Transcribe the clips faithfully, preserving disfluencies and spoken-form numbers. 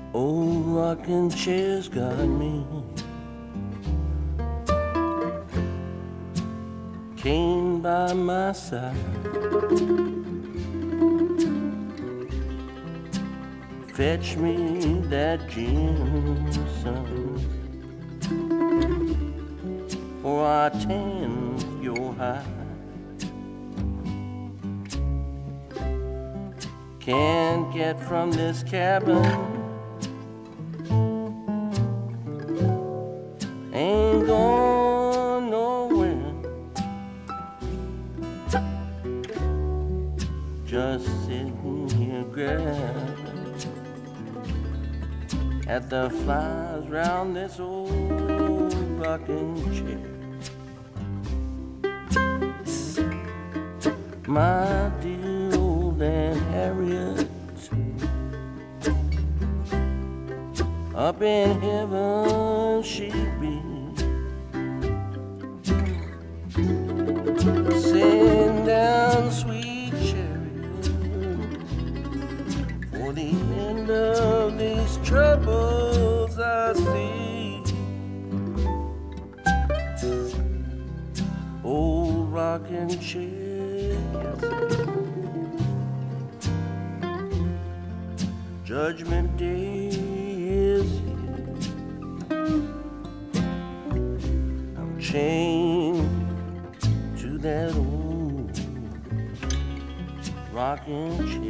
Old rocking chair's got me. Came by my side, fetch me that gin, son, for I tend your hide. Can't get from this cabin, ain't going nowhere, just sitting here grabbing at the flies round this old rocking chair. My dear old Aunt Harriet, up in heaven she be, send down sweet chariot for the end of these troubles I see. Old rocking chair, yes, Judgment Day is here. I'm chained to that old rocking chair.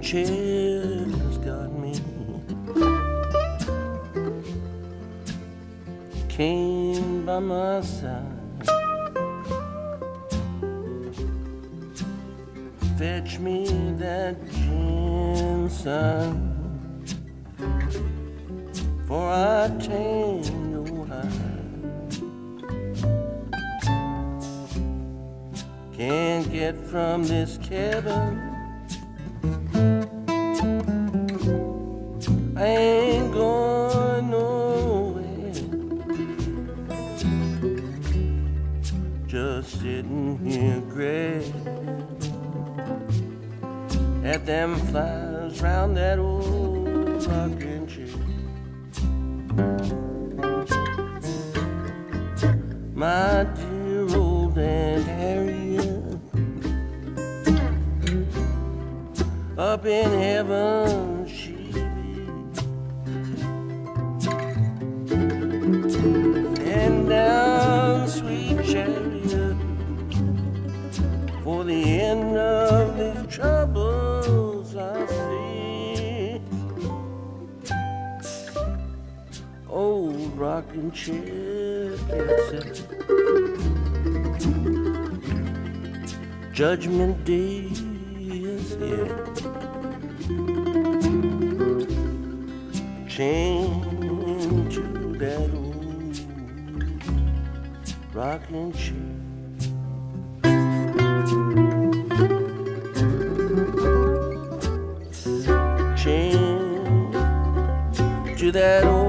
chair's got me. Came by my side, fetch me that gin, son, for I tango high. Can't get from this cabin, I ain't going nowhere, just sitting here grabbing at them flies round that old rocking chair. My dear old Aunt Harriet, up in heaven she be, and down sweet chariot for the end of these troubles I see. Old rocking chair, yes, it. Judgment Day is here. Chained to that old rocking chair. Chained to that old